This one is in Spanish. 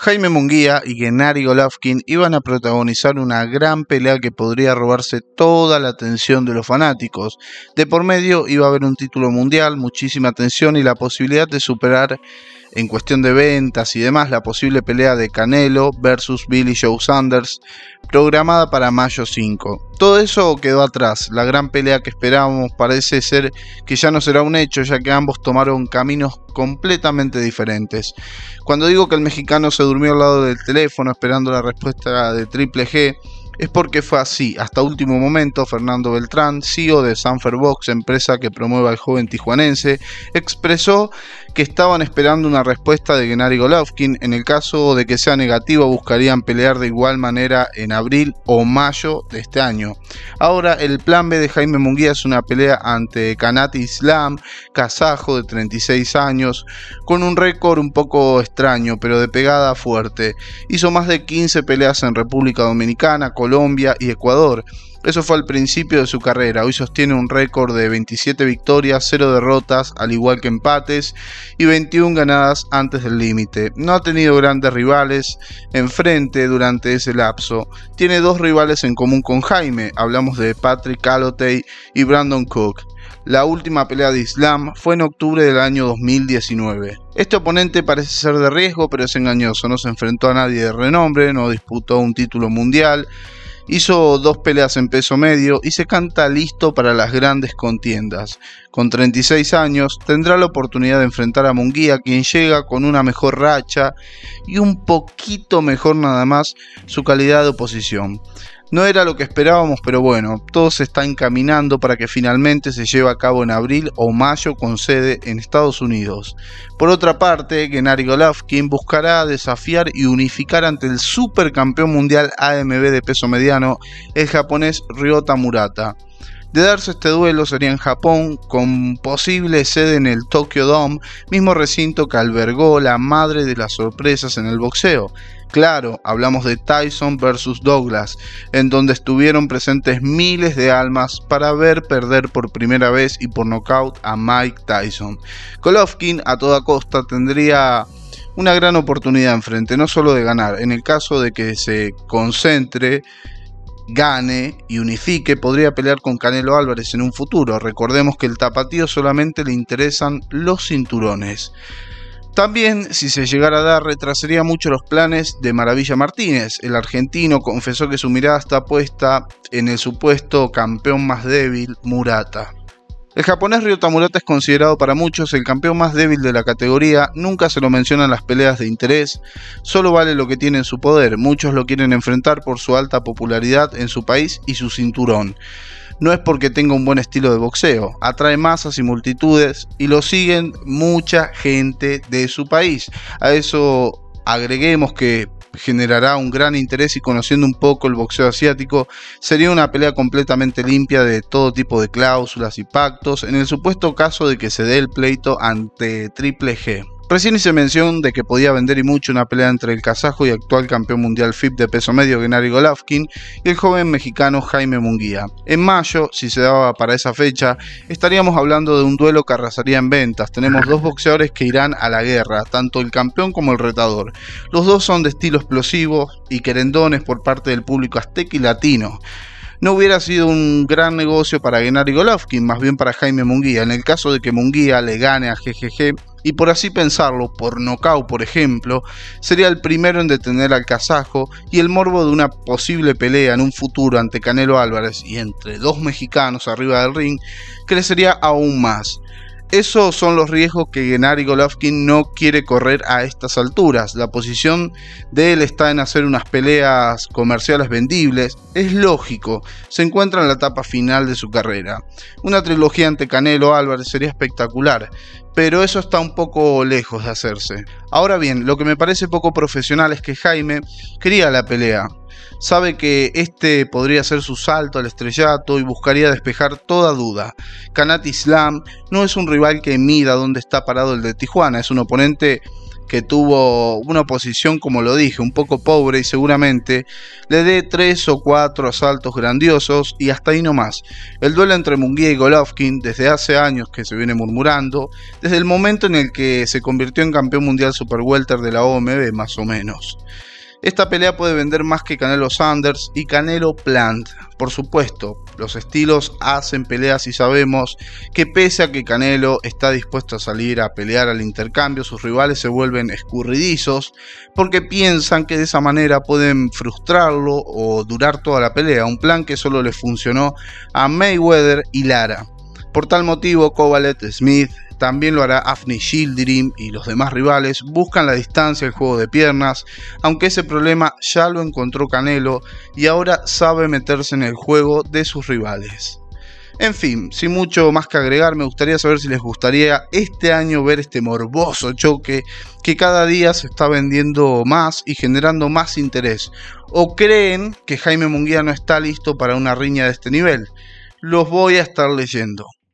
Jaime Munguía y Gennady Golovkin iban a protagonizar una gran pelea que podría robarse toda la atención de los fanáticos. De por medio iba a haber un título mundial, muchísima atención y la posibilidad de superar en cuestión de ventas y demás la posible pelea de Canelo versus Billy Joe Saunders, programada para mayo 5. Todo eso quedó atrás. La gran pelea que esperábamos parece ser que ya no será un hecho, ya que ambos tomaron caminos completamente diferentes. Cuando digo que el mexicano se durmió al lado del teléfono esperando la respuesta de Triple G, es porque fue así. Hasta último momento, Fernando Beltrán, CEO de Sanfer Box, empresa que promueve al joven tijuanense, expresó que estaban esperando una respuesta de Gennady Golovkin. En el caso de que sea negativo, buscarían pelear de igual manera en abril o mayo de este año. Ahora, el plan B de Jaime Munguía es una pelea ante Kanat Islam, kazajo de 36 años, con un récord un poco extraño, pero de pegada fuerte. Hizo más de 15 peleas en República Dominicana, Colombia y Ecuador. Eso fue al principio de su carrera. Hoy sostiene un récord de 27 victorias, 0 derrotas, al igual que empates, y 21 ganadas antes del límite. No ha tenido grandes rivales enfrente durante ese lapso. Tiene dos rivales en común con Jaime. Hablamos de Patrick Callotey y Brandon Cook. La última pelea de Islam fue en octubre del año 2019. Este oponente parece ser de riesgo, pero es engañoso. No se enfrentó a nadie de renombre, no disputó un título mundial. Hizo 2 peleas en peso medio y se canta listo para las grandes contiendas. Con 36 años tendrá la oportunidad de enfrentar a Munguía, quien llega con una mejor racha y un poquito mejor nada más su calidad de oposición. No era lo que esperábamos, pero bueno, todo se está encaminando para que finalmente se lleve a cabo en abril o mayo con sede en Estados Unidos. Por otra parte, Gennady Golovkin buscará desafiar y unificar ante el supercampeón mundial AMB de peso mediano, el japonés Ryota Murata. De darse este duelo sería en Japón, con posible sede en el Tokyo Dome, mismo recinto que albergó la madre de las sorpresas en el boxeo. Claro, hablamos de Tyson vs Douglas, en donde estuvieron presentes miles de almas para ver perder por primera vez y por nocaut a Mike Tyson. Golovkin a toda costa tendría una gran oportunidad enfrente, no solo de ganar, en el caso de que se concentre, gane y unifique, podría pelear con Canelo Álvarez en un futuro. Recordemos que el tapatío solamente le interesan los cinturones. También, si se llegara a dar, retrasaría mucho los planes de Maravilla Martínez. El argentino confesó que su mirada está puesta en el supuesto campeón más débil, Murata. El japonés Ryota Murata es considerado para muchos el campeón más débil de la categoría. Nunca se lo menciona en las peleas de interés, solo vale lo que tiene en su poder. Muchos lo quieren enfrentar por su alta popularidad en su país y su cinturón. No es porque tenga un buen estilo de boxeo, atrae masas y multitudes y lo siguen mucha gente de su país. A eso agreguemos que generará un gran interés, y conociendo un poco el boxeo asiático, sería una pelea completamente limpia de todo tipo de cláusulas y pactos en el supuesto caso de que se dé el pleito ante Triple G. Recién hice mención de que podía vender y mucho una pelea entre el kazajo y actual campeón mundial FIP de peso medio Gennady Golovkin y el joven mexicano Jaime Munguía. En mayo, si se daba para esa fecha, estaríamos hablando de un duelo que arrasaría en ventas. Tenemos dos boxeadores que irán a la guerra, tanto el campeón como el retador. Los dos son de estilo explosivo y querendones por parte del público azteca y latino. No hubiera sido un gran negocio para Gennady Golovkin, más bien para Jaime Munguía. En el caso de que Munguía le gane a GGG, y por así pensarlo, por nocaut por ejemplo, sería el primero en detener al kazajo, y el morbo de una posible pelea en un futuro ante Canelo Álvarez y entre dos mexicanos arriba del ring crecería aún más. Esos son los riesgos que Gennady Golovkin no quiere correr a estas alturas. La posición de él está en hacer unas peleas comerciales vendibles. Es lógico, se encuentra en la etapa final de su carrera. Una trilogía ante Canelo Álvarez sería espectacular, pero eso está un poco lejos de hacerse. Ahora bien, lo que me parece poco profesional es que Jaime quería la pelea. sabe que este podría ser su salto al estrellato y buscaría despejar toda duda. Kanat Islam no es un rival que mida dónde está parado el de Tijuana, es un oponente que tuvo una posición, como lo dije, un poco pobre y seguramente le dé 3 o 4 asaltos grandiosos y hasta ahí no más. El duelo entre Munguía y Golovkin desde hace años que se viene murmurando, desde el momento en el que se convirtió en campeón mundial super welter de la OMB más o menos. Esta pelea puede vender más que Canelo Sanders y Canelo Plant. Por supuesto, los estilos hacen peleas y sabemos que pese a que Canelo está dispuesto a salir a pelear al intercambio, sus rivales se vuelven escurridizos porque piensan que de esa manera pueden frustrarlo o durar toda la pelea, un plan que solo le funcionó a Mayweather y Lara. Por tal motivo, Kovalev, Smith, también lo hará Afni Yildirim y los demás rivales buscan la distancia, el juego de piernas, aunque ese problema ya lo encontró Canelo y ahora sabe meterse en el juego de sus rivales. En fin, sin mucho más que agregar, me gustaría saber si les gustaría este año ver este morboso choque que cada día se está vendiendo más y generando más interés. ¿O creen que Jaime Munguía no está listo para una riña de este nivel? Los voy a estar leyendo.